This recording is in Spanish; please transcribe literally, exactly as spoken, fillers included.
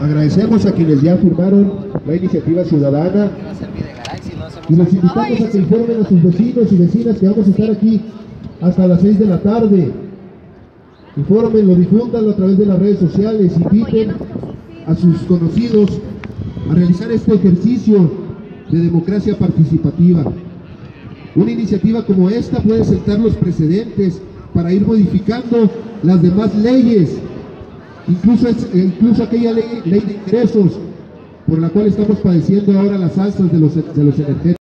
Agradecemos a quienes ya firmaron la iniciativa ciudadana y los invitamos a que informen a sus vecinos y vecinas que vamos a estar aquí hasta las seis de la tarde. Infórmenlo, difúndanlo a través de las redes sociales, inviten a sus conocidos a realizar este ejercicio de democracia participativa. Una iniciativa como esta puede sentar los precedentes para ir modificando las demás leyes, incluso, incluso aquella ley, ley de ingresos por la cual estamos padeciendo ahora las alzas de los, de los energéticos.